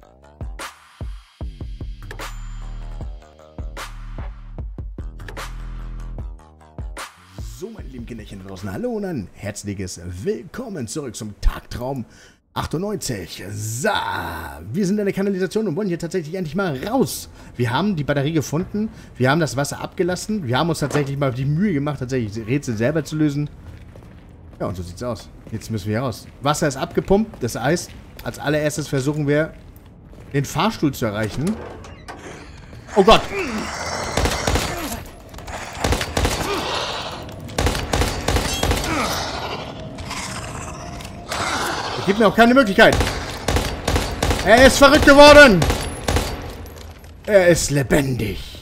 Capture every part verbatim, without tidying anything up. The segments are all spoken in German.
So, meine lieben Kinderchen da draußen, hallo und ein herzliches Willkommen zurück zum Tagtraum achtundneunzig. So, wir sind in der Kanalisation und wollen hier tatsächlich endlich mal raus. Wir haben die Batterie gefunden, wir haben das Wasser abgelassen, wir haben uns tatsächlich mal die Mühe gemacht, tatsächlich das Rätsel selber zu lösen. Ja, und so sieht's aus. Jetzt müssen wir hier raus. Wasser ist abgepumpt, das heißt, als allererstes versuchen wir, den Fahrstuhl zu erreichen. Oh Gott! Gibt mir auch keine Möglichkeit. Er ist verrückt geworden. Er ist lebendig.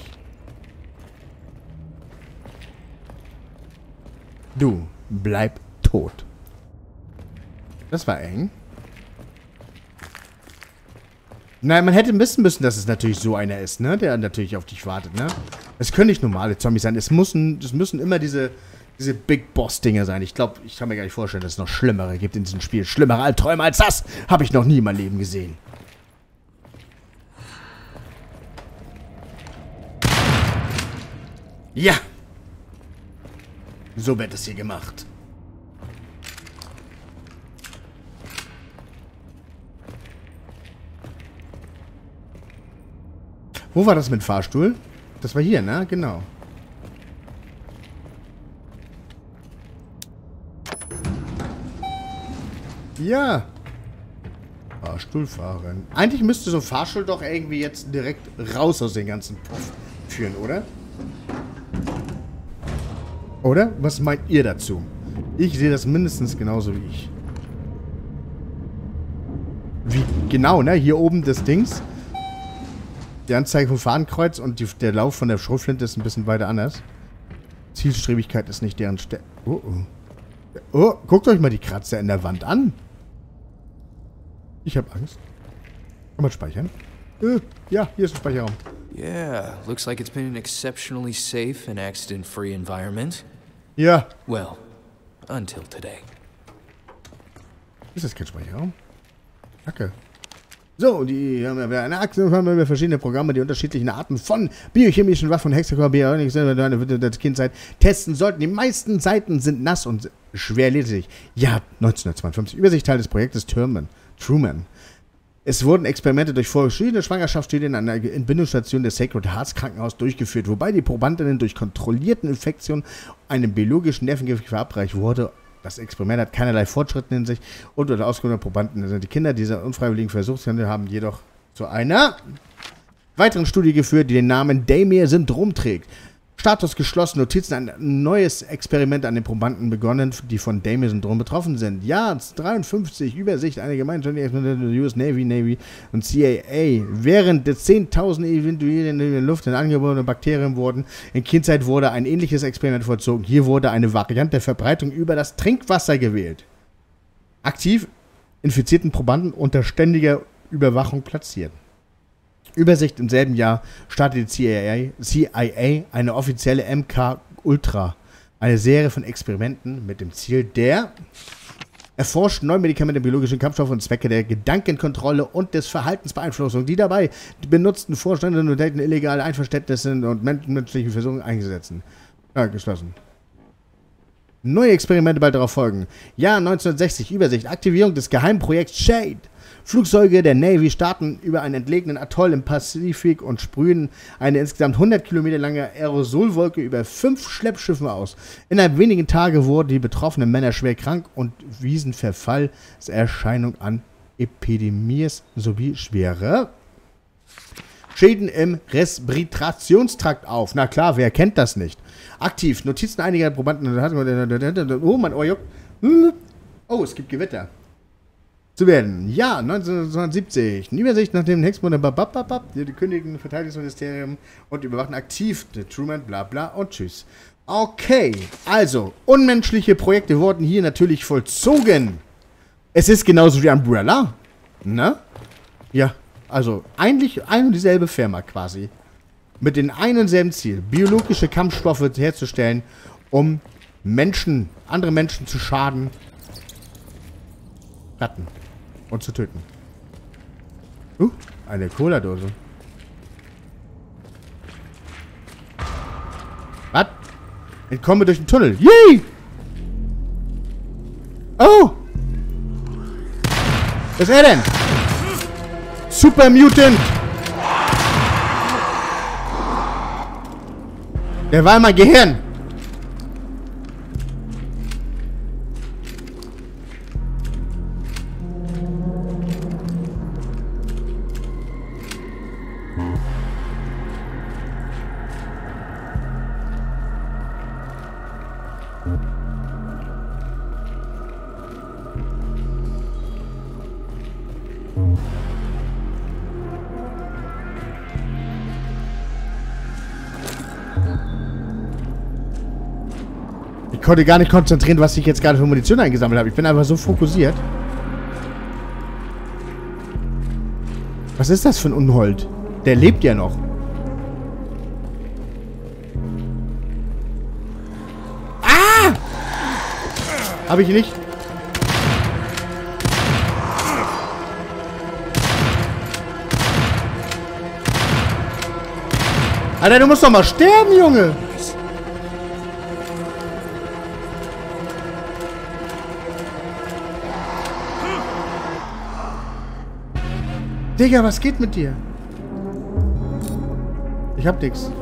Du, bleib tot. Das war eng. Nein, man hätte wissen müssen, dass es natürlich so einer ist, ne? Der natürlich auf dich wartet, ne? Es können nicht normale Zombies sein. Es müssen, es müssen immer diese... Diese Big Boss-Dinger sein. Ich glaube, ich kann mir gar nicht vorstellen, dass es noch Schlimmere gibt in diesem Spiel. Schlimmere Albträume als das habe ich noch nie in meinem Leben gesehen. Ja. So wird es hier gemacht. Wo war das mit Fahrstuhl? Das war hier, ne? Genau. Ja. Fahrstuhl fahren. Eigentlich müsste so ein Fahrstuhl doch irgendwie jetzt direkt raus aus den ganzen Puff führen, oder? Oder? Was meint ihr dazu? Ich sehe das mindestens genauso wie ich. Wie genau, ne? Hier oben das Dings. Die Anzeige vom Fadenkreuz und die, der Lauf von der Schrotflinte ist ein bisschen weiter anders. Zielstrebigkeit ist nicht deren Stärke. Oh, oh. Oh, guckt euch mal die Kratzer in der Wand an. Ich habe Angst. Kann man speichern? Äh, ja, hier ist ein Speicherraum. Yeah, looks like it's been an exceptionally safe and accident-free environment. Ja. Well, until today. Ist das kein Speicherraum? Kacke. So, die haben wir eine Achse, haben wir verschiedene Programme, die unterschiedlichen Arten von biochemischen Waffen und Hexacore, der Kindheit testen sollten. Die meisten Seiten sind nass und schwer leselig. Ja, neunzehnhundertzweiundfünfzig. Übersicht Teil des Projektes Truman. Truman. Es wurden Experimente durch verschiedene Schwangerschaftsstudien an der Entbindungsstation des Sacred Hearts Krankenhaus durchgeführt, wobei die Probandinnen durch kontrollierten Infektionen einem biologischen Nervengift verabreicht wurde. Das Experiment hat keinerlei Fortschritte in sich und unter Auskunft der Probanden sind die Kinder dieser unfreiwilligen Versuchshandel haben jedoch zu einer weiteren Studie geführt, die den Namen Daymer-Syndrom trägt. Status geschlossen, Notizen, ein neues Experiment an den Probanden begonnen, die von Daymer-Syndrom betroffen sind. Ja, dreiundfünfzig, Übersicht einer gemeinschaftlichen Experimente der U S Navy, Navy und C I A. Während der zehntausend Individuen in der Luft in angeborene Bakterien wurden, in Kindzeit wurde ein ähnliches Experiment vollzogen. Hier wurde eine Variante der Verbreitung über das Trinkwasser gewählt. Aktiv infizierten Probanden unter ständiger Überwachung platziert. Übersicht: im selben Jahr startete die C I A eine offizielle M K Ultra, eine Serie von Experimenten mit dem Ziel der erforschten neue Medikamente, biologischen Kampfstoffe und Zwecke der Gedankenkontrolle und des Verhaltensbeeinflussung, die dabei die benutzten Vorstände und illegale Einverständnisse und menschliche Versuche eingesetzt. Ja, geschlossen. Neue Experimente bald darauf folgen. Jahr neunzehnhundertsechzig, Übersicht, Aktivierung des Geheimprojekts Shade. Flugzeuge der Navy starten über einen entlegenen Atoll im Pazifik und sprühen eine insgesamt hundert Kilometer lange Aerosolwolke über fünf Schleppschiffen aus. Innerhalb wenigen Tagen wurden die betroffenen Männer schwer krank und wiesen Verfallserscheinungen an Epidemies sowie schwere Schäden im Respirationstrakt auf. Na klar, wer kennt das nicht? Aktiv. Notizen einiger Probanden. Oh, mein Ohr juckt. Oh, es gibt Gewitter. Zu werden. Ja, neunzehnhundertsiebzig. Eine Übersicht nach dem Hexmonat, die kündigen Verteidigungsministerium und überwachen aktiv. Der Truman, bla bla und tschüss. Okay, also, unmenschliche Projekte wurden hier natürlich vollzogen. Es ist genauso wie Umbrella. Ne? Ja, also, eigentlich ein und dieselbe Firma quasi. Mit dem einen und selben Ziel, biologische Kampfstoffe herzustellen, um Menschen, andere Menschen zu schaden, retten und zu töten. Uh, eine Cola-Dose. Was? Entkomme durch den Tunnel. Yay! Oh! Was ist er denn? Super Mutant! Der war in mein Gehirn! Ich konnte gar nicht konzentrieren, was ich jetzt gerade für Munition eingesammelt habe. Ich bin einfach so fokussiert. Was ist das für ein Unhold? Der lebt ja noch. Ah! Habe ich nicht. Alter, du musst doch mal sterben, Junge! Digga, was geht mit dir? Ich hab nix.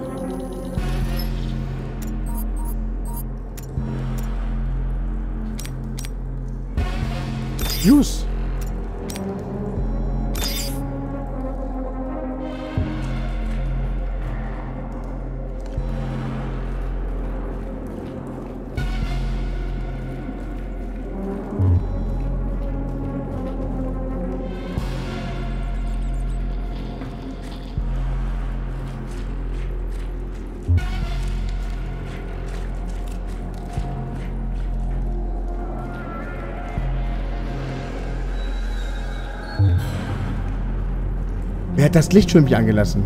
Use. Wer hat das Licht für mich angelassen?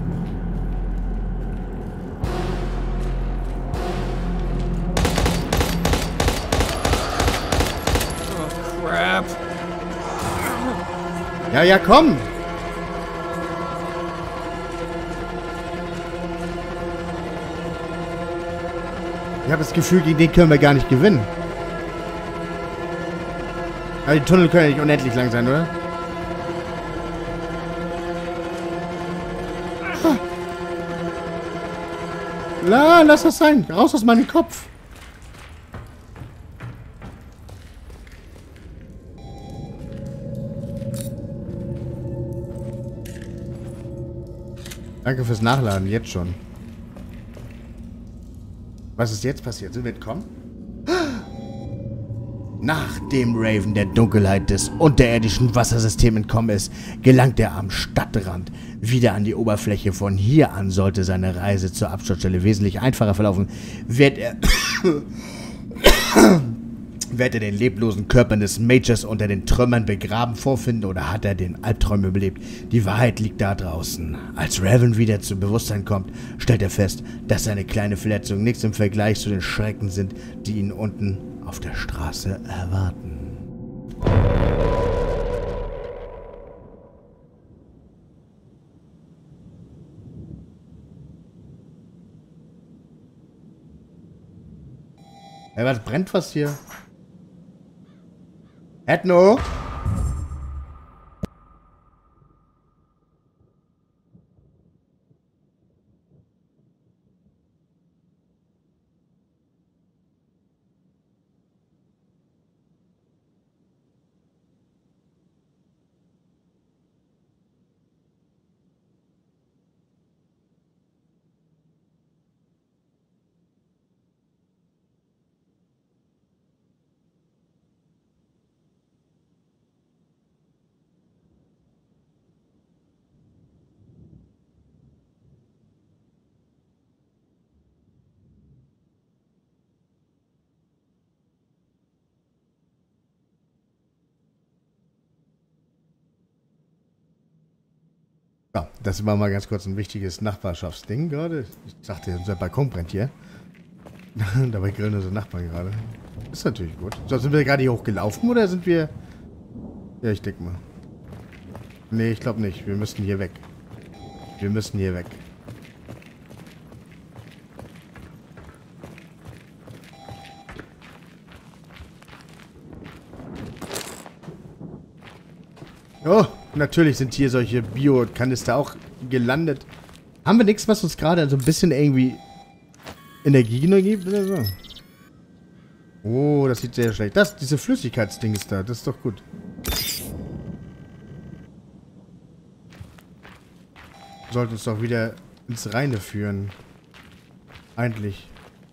Oh, crap. Ja, ja, komm! Ich habe das Gefühl, gegen den können wir gar nicht gewinnen. Aber die Tunnel können ja nicht unendlich lang sein, oder? La, lass das sein. Raus aus meinem Kopf. Danke fürs Nachladen, jetzt schon. Was ist jetzt passiert? Sind wir entkommen? Nachdem Raven der Dunkelheit des unterirdischen Wassersystems entkommen ist, gelangt er am Stadtrand wieder an die Oberfläche. Von hier an sollte seine Reise zur Absturzstelle wesentlich einfacher verlaufen. Wird er, wird er den leblosen Körper des Majors unter den Trümmern begraben vorfinden oder hat er den Albtraum überlebt? Die Wahrheit liegt da draußen. Als Raven wieder zu Bewusstsein kommt, stellt er fest, dass seine kleine Verletzungen nichts im Vergleich zu den Schrecken sind, die ihn unten auf der Straße erwarten. Ey, was brennt was hier? Ethno? Ja, das war mal ganz kurz ein wichtiges Nachbarschaftsding gerade. Ich dachte, unser Balkon brennt hier. Dabei grillen unsere Nachbarn gerade. Ist natürlich gut. So, sind wir gerade hier hochgelaufen oder sind wir... Ja, ich denke mal. Nee, ich glaube nicht. Wir müssen hier weg. Wir müssen hier weg. Oh, natürlich sind hier solche Bio-Kanister auch gelandet. Haben wir nichts, was uns gerade so ein bisschen irgendwie Energie gibt oder so? Oh, das sieht sehr schlecht. Das, diese Flüssigkeitsding ist da. Das ist doch gut. Sollte uns doch wieder ins Reine führen. Eigentlich.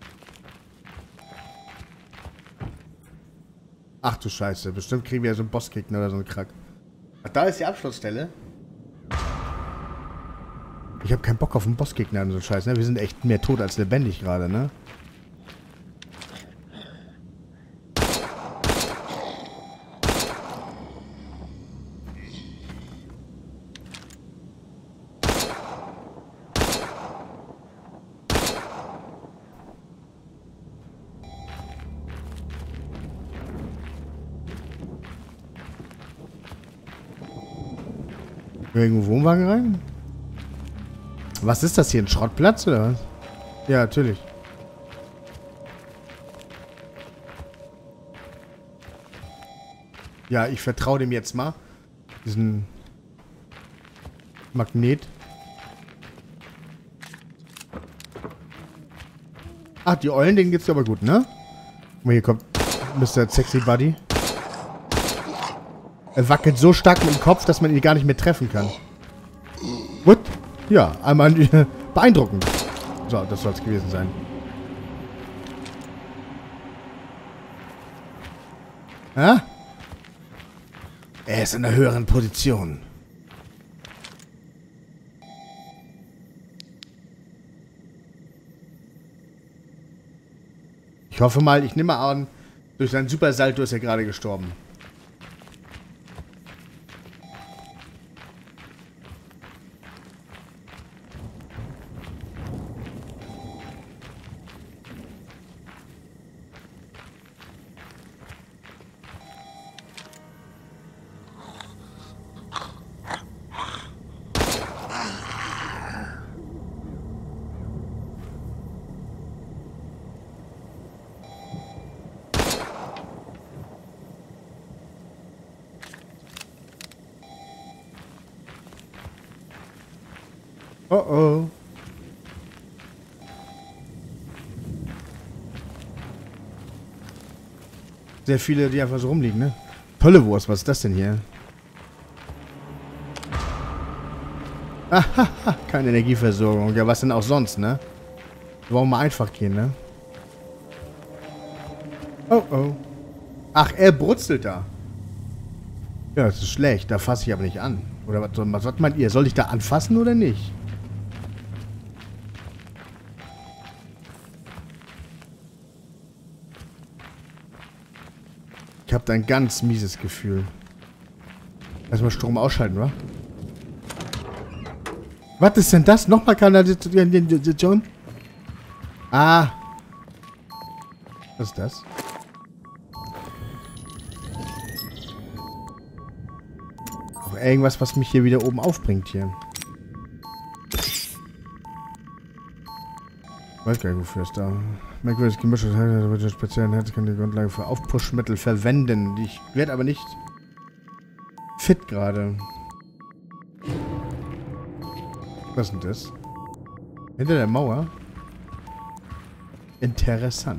Ach du Scheiße. Bestimmt kriegen wir ja so einen Bossgegner oder so einen Krack. Ach, da ist die Abschlussstelle. Ich habe keinen Bock auf einen Bossgegner und so Scheiß, ne? Wir sind echt mehr tot als lebendig gerade, ne? Irgendwo Wohnwagen rein? Was ist das hier? Ein Schrottplatz oder was? Ja, natürlich. Ja, ich vertraue dem jetzt mal. Diesen Magnet. Ach, die Eulen, denen geht's aber gut, ne? Guck mal, hier kommt Mister Sexy Buddy. Er wackelt so stark mit dem Kopf, dass man ihn gar nicht mehr treffen kann. What? Ja, einmal beeindruckend. So, das soll es gewesen sein. Ja? Er ist in einer höheren Position. Ich hoffe mal, ich nehme an, durch seinen Supersalto ist er gerade gestorben. Oh oh. Sehr viele, die einfach so rumliegen, ne? Tolle Wurst, was ist das denn hier? Ahaha, keine Energieversorgung. Ja, was denn auch sonst, ne? Warum mal einfach gehen, ne? Oh oh. Ach, er brutzelt da. Ja, das ist schlecht. Da fasse ich aber nicht an. Oder was, was meint ihr? Soll ich da anfassen oder nicht? Ich habe da ein ganz mieses Gefühl. Erstmal Strom ausschalten, wa? Was ist denn das? Nochmal Kanalisation? Ah. Was ist das? Auch irgendwas, was mich hier wieder oben aufbringt hier. Ich weiß gar nicht, wofür es da. Merkwürdiges Gemisch, das wird der speziellen Herz kann die Grundlage für Aufpushmittel verwenden. Ich werde aber nicht fit gerade. Was ist denn das? Hinter der Mauer? Interessant.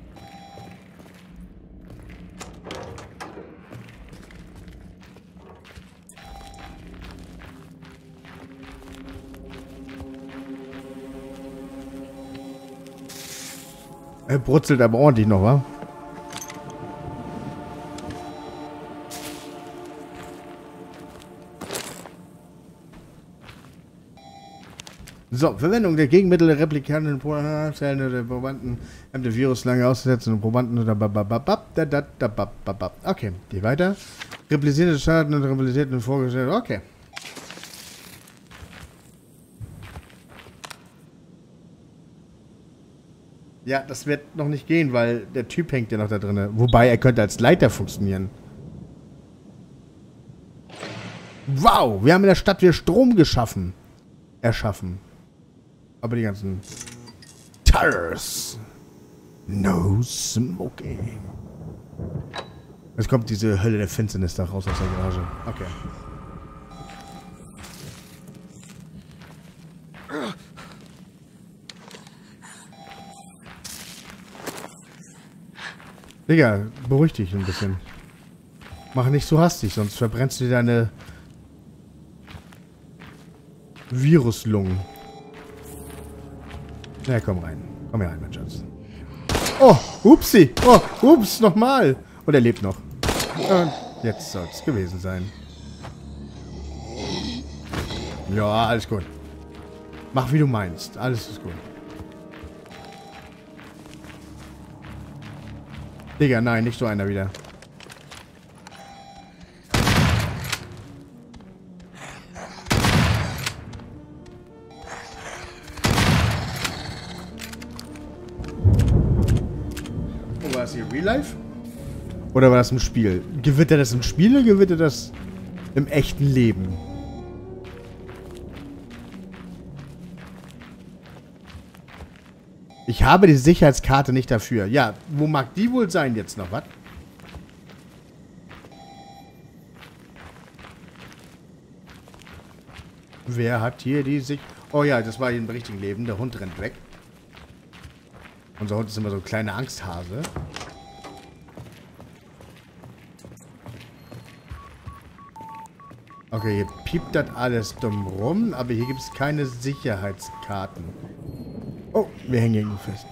Er brutzelt aber ordentlich noch, wa? So, Verwendung der Gegenmittel der Replikanten, Zellen oder Probanden, haben den Virus lange ausgesetzt und Probanden oder okay, die weiter. Replizierte Schaden und replisierten vorgestellt. Okay. Ja, das wird noch nicht gehen, weil der Typ hängt ja noch da drin. Wobei, er könnte als Leiter funktionieren. Wow, wir haben in der Stadt wieder Strom geschaffen. Erschaffen. Aber die ganzen Tires. No smoking. Jetzt kommt diese Hölle der Finsternis da raus aus der Garage. Okay. Digga, beruhig dich ein bisschen. Mach nicht so hastig, sonst verbrennst du dir deine Viruslungen. Na, komm rein. Komm hier rein, mein Schatz. Oh, upsi. Oh, ups, nochmal. Und er lebt noch. Und jetzt soll es gewesen sein. Ja, alles gut. Mach, wie du meinst. Alles ist gut. Digga, nein, nicht so einer wieder. Oh, war das hier Real Life? Oder war das im Spiel? Gewinnt er das im Spiel oder gewinnt er das im echten Leben? Ich habe die Sicherheitskarte nicht dafür. Ja, wo mag die wohl sein jetzt noch? Was? Wer hat hier die Sicht... Oh ja, das war im richtigen Leben. Der Hund rennt weg. Unser Hund ist immer so ein kleiner Angsthase. Okay, hier piept das alles dumm rum, aber hier gibt es keine Sicherheitskarten. Oh, wir hängen irgendwo fest.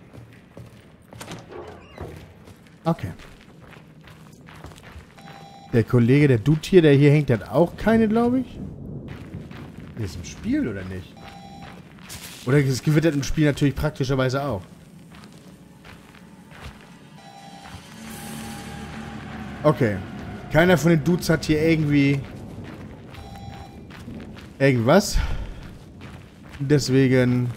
Okay. Der Kollege, der Dude hier, der hier hängt, der hat auch keine, glaube ich. Der ist im Spiel, oder nicht? Oder es gewittert im Spiel natürlich praktischerweise auch. Okay. Keiner von den Dudes hat hier irgendwie... irgendwas. Deswegen...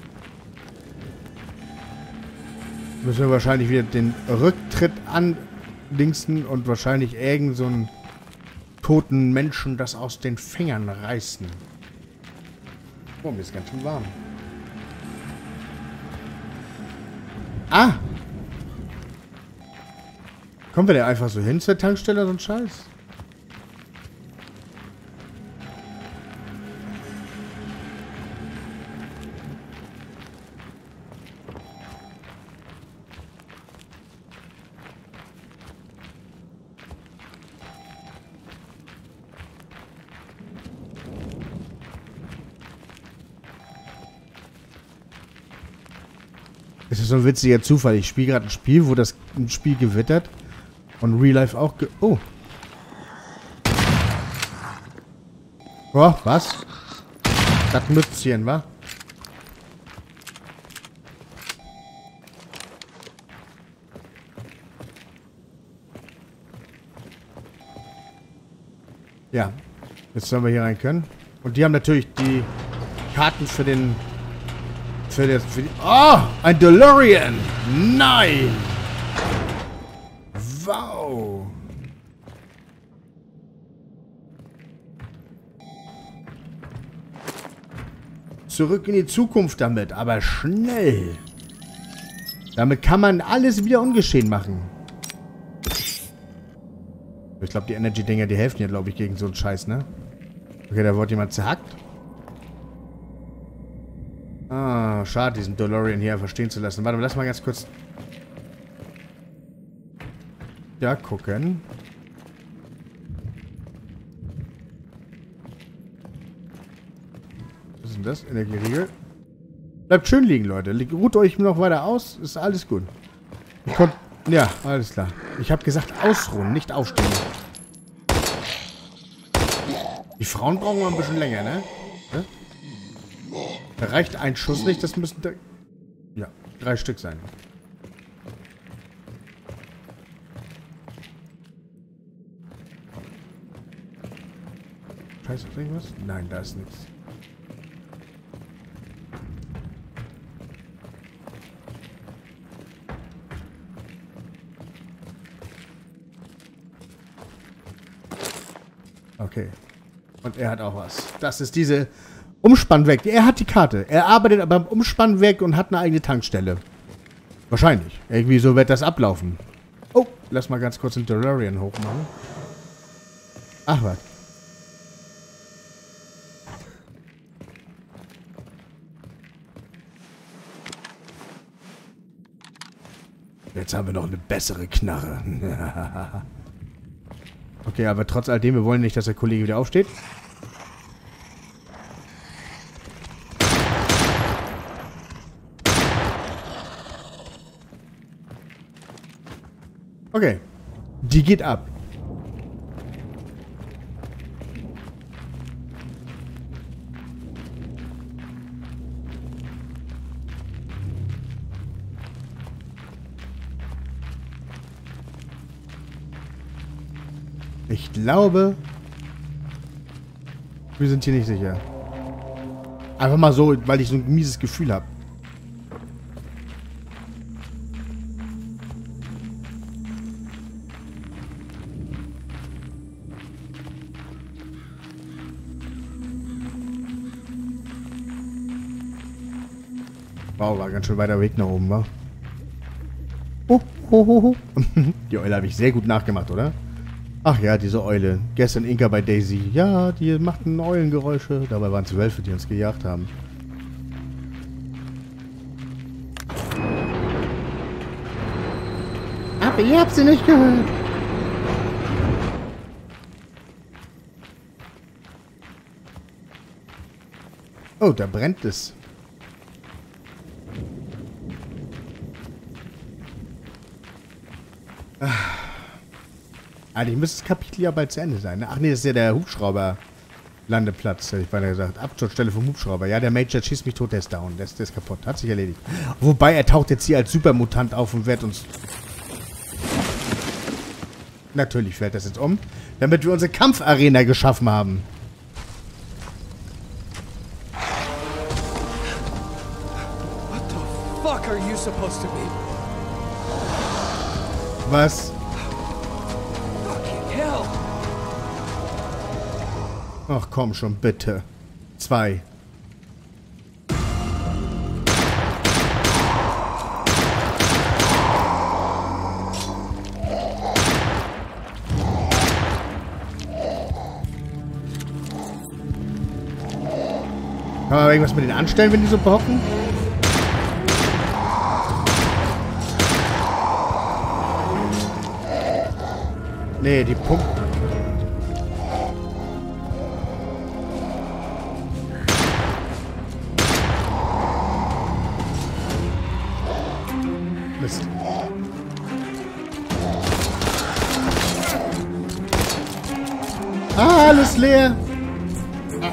müssen wir wahrscheinlich wieder den Rücktritt andingsen und wahrscheinlich irgend so einen toten Menschen das aus den Fingern reißen. Oh, mir ist ganz schön warm. Ah! Kommen wir da einfach so hin zur Tankstelle, so ein Scheiß? Es ist so ein witziger Zufall. Ich spiele gerade ein Spiel, wo das ein Spiel gewittert und Real Life auch ge... Oh. Oh, was? Das Mützchen, wa? Ja. Jetzt sollen wir hier rein können. Und die haben natürlich die Karten für den... Für das, für die, oh! Ein DeLorean! Nein! Wow! Zurück in die Zukunft damit, aber schnell! Damit kann man alles wieder ungeschehen machen. Ich glaube, die Energy-Dinger, die helfen ja, glaube ich, gegen so einen Scheiß, ne? Okay, da wurde jemand zerhackt. Ah, schade, diesen DeLorean hier verstehen zu lassen. Warte, lass mal ganz kurz... Ja, gucken. Was ist denn das? Energieriegel. Bleibt schön liegen, Leute. Ruht euch noch weiter aus. Ist alles gut. Ich konnt... Ja, alles klar. Ich habe gesagt ausruhen, nicht aufstehen. Die Frauen brauchen mal ein bisschen länger, ne? Ja? Da reicht ein Schuss nicht, das müssen... Da ja, drei Stück sein. Scheiße, ist irgendwas? Nein, da ist nichts. Okay. Und er hat auch was. Das ist diese Umspannwerk. Er hat die Karte. Er arbeitet beim Umspannwerk und hat eine eigene Tankstelle. Wahrscheinlich. Irgendwie so wird das ablaufen. Oh, lass mal ganz kurz den DeLorean hochmachen. Ach was. Jetzt haben wir noch eine bessere Knarre. Okay, aber trotz alledem, wir wollen nicht, dass der Kollege wieder aufsteht. Okay. Die geht ab. Ich glaube, wir sind hier nicht sicher. Einfach mal so, weil ich so ein mieses Gefühl habe. Wow, war ganz schön weiter Weg nach oben, wa? Oh, ho, ho, ho. Die Eule habe ich sehr gut nachgemacht, oder? Ach ja, diese Eule. Gestern Inka bei Daisy. Ja, die machten Eulengeräusche. Dabei waren es Wölfe, die uns gejagt haben. Aber ihr habt sie nicht gehört. Oh, da brennt es. Eigentlich müsste das Kapitel ja bald zu Ende sein. Ne? Ach nee, das ist ja der Hubschrauber-Landeplatz, hätte ich beinahe gesagt. Absturzstelle vom Hubschrauber. Ja, der Major schießt mich tot, der ist down. Der ist, der ist kaputt. Hat sich erledigt. Wobei, er taucht jetzt hier als Supermutant auf und wird uns... Natürlich fällt das jetzt um. Damit wir unsere Kampfarena geschaffen haben. What the fuck are you supposed to be? Was? Ach komm schon, bitte. Zwei. Kann man irgendwas mit denen anstellen, wenn die so behocken? Nee, die pumpen. Mist. Ah, alles leer. Ah.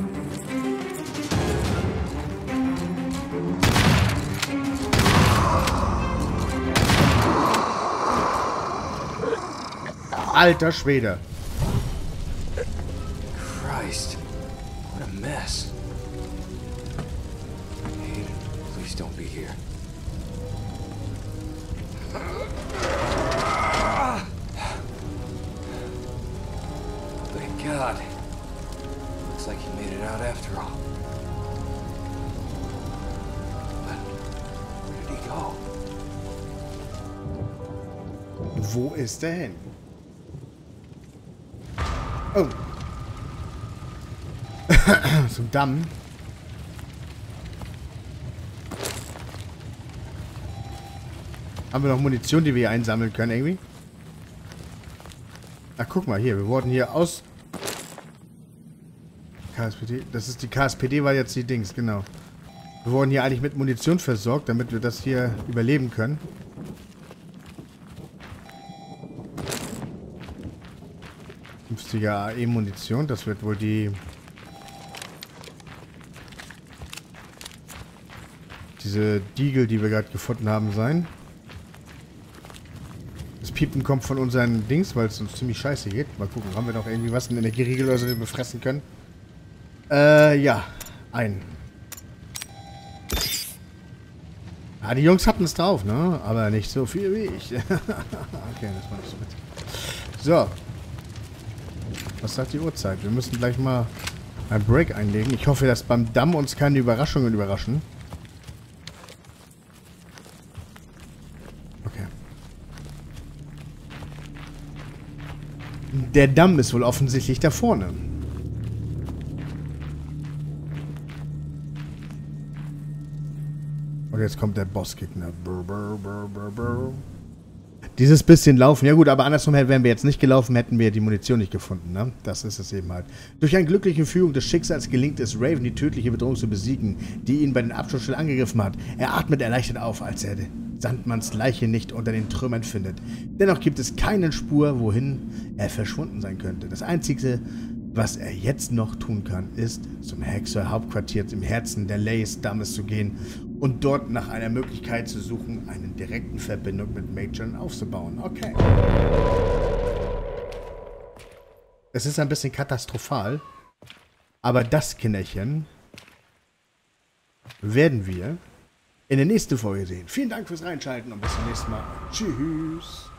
Alter Schwede. Christ, what a mess. Hayden, please don't be here. Thank God. Looks like he made it out after all. But where did he go? Wo ist er hin? Oh. Zum Damm. Haben wir noch Munition, die wir hier einsammeln können, irgendwie? Ach, guck mal hier. Wir wurden hier aus... K S P D. Das ist die K S P D, war jetzt die Dings, genau. Wir wurden hier eigentlich mit Munition versorgt, damit wir das hier überleben können. fünfziger A E-Munition, das wird wohl die... Diese Diegel, die wir gerade gefunden haben, sein. Das Piepen kommt von unseren Dings, weil es uns ziemlich scheiße geht. Mal gucken, haben wir noch irgendwie was, einen Energieriegel oder so, den wir fressen können? Äh, ja. Ein. Ah, die Jungs hatten es drauf, ne? Aber nicht so viel wie ich. Okay, das war nicht so mit. So. Was sagt die Uhrzeit? Wir müssen gleich mal ein Break einlegen. Ich hoffe, dass beim Damm uns keine Überraschungen überraschen. Okay. Der Damm ist wohl offensichtlich da vorne. Und jetzt kommt der Bossgegner. Brr, brr, brr, brr, brr. Dieses bisschen laufen. Ja gut, aber andersrum wären wir jetzt nicht gelaufen, hätten wir die Munition nicht gefunden, ne? Das ist es eben halt. Durch eine glückliche Fügung des Schicksals gelingt es Raven, die tödliche Bedrohung zu besiegen, die ihn bei den Absturzstellen angegriffen hat. Er atmet erleichtert auf, als er Sandmanns Leiche nicht unter den Trümmern findet. Dennoch gibt es keine Spur, wohin er verschwunden sein könnte. Das Einzige, was er jetzt noch tun kann, ist, zum Hexer-Hauptquartier im Herzen der Lace-Dammes zu gehen und dort nach einer Möglichkeit zu suchen, eine direkte Verbindung mit Major aufzubauen. Okay. Es ist ein bisschen katastrophal, aber das, Kinderchen, werden wir in der nächsten Folge sehen. Vielen Dank fürs Reinschalten und bis zum nächsten Mal. Tschüss.